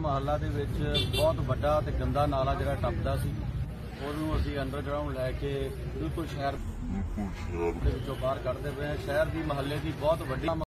ਮੁਹੱਲਾ ਦੇ ਵਿੱਚ ਬਹੁਤ ਵੱਡਾ ਤੇ ਗੰਦਾ ਨਾਲਾ ਜਿਹੜਾ ਟੱਪਦਾ ਸੀ, ਉਹਨੂੰ ਅਸੀਂ ਅੰਡਰਗਰਾਉਂਡ ਲੈ ਕੇ ਬਿਲਕੁਲ ਸ਼ਹਿਰ ਦੇ ਵਿੱਚੋਂ ਬਾਹਰ ਕੱਢਦੇ ਪਏ ਹਾਂ। ਸ਼ਹਿਰ ਦੀ ਮੁਹੱਲੇ ਦੀ ਬਹੁਤ ਵੱਡੀ